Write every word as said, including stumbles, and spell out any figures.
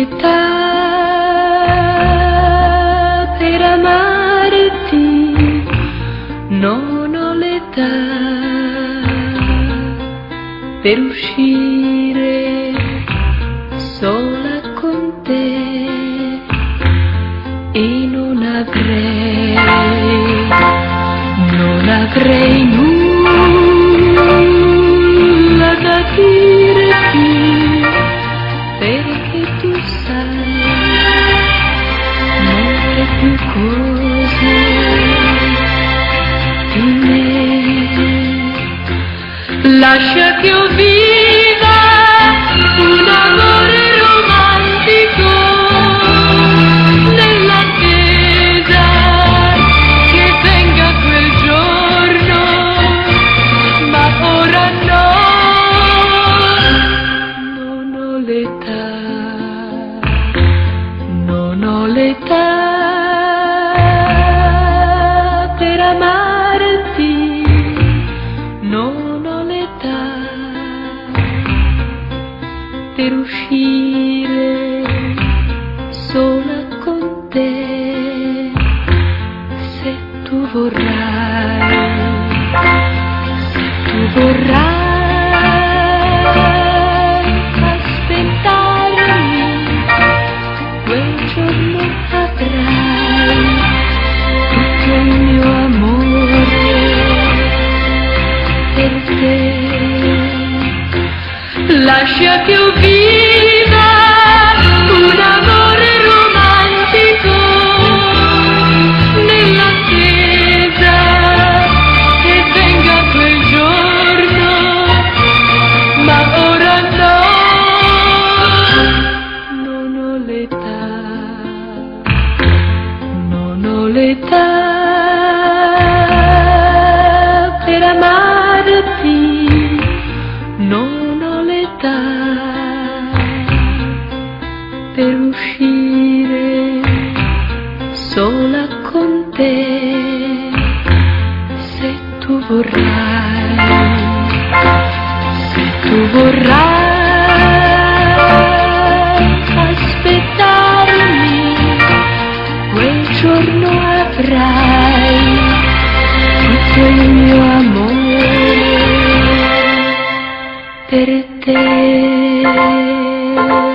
l'età per amarti, non ho l'età per uscire sola con te, e non avrei, non avrei nulla da dirti, perché tu sai molte più cose di me. Lascia che io viva un amore romantico nell'attesa che venga quel giorno, ma ora no, non ho l'età, non ho l'età per amarti, non ho l'età per uscire sola con te. Se tu vorrai, se tu vorrai aspettarmi, quel giorno avrai tutto il mio amore per te. Lascia che io viva un amore romantico nell'attesa che venga quel giorno, ma ora no, non ho l'età, non ho l'età per amarti, non ho l'età per uscire sola con te. Se tu vorrai, se tu vorrai aspettarmi, quel giorno avrai tutto il mio amore per te.